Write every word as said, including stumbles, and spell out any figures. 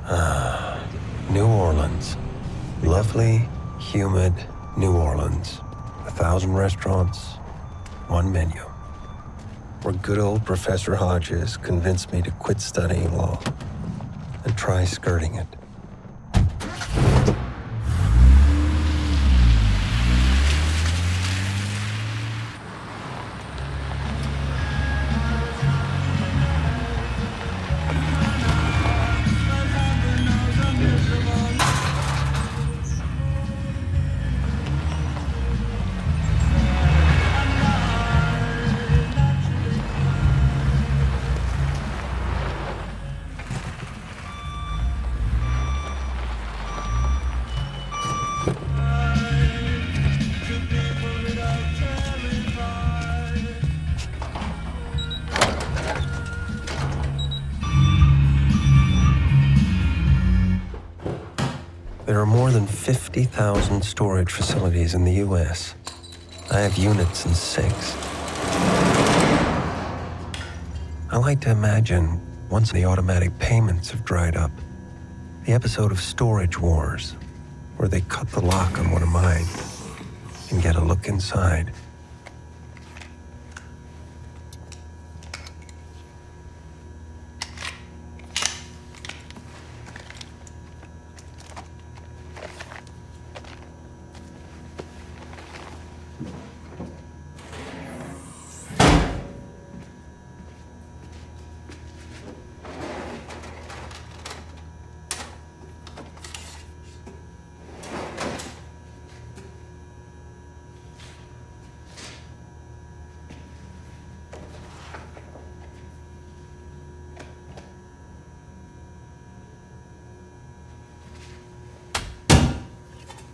Ah, New Orleans. Lovely, humid New Orleans. A thousand restaurants, one menu. Where good old Professor Hodges convinced me to quit studying law and try skirting it. There are more than fifty thousand storage facilities in the U S. I have units in six. I like to imagine, once the automatic payments have dried up, the episode of Storage Wars, where they cut the lock on one of mine and get a look inside.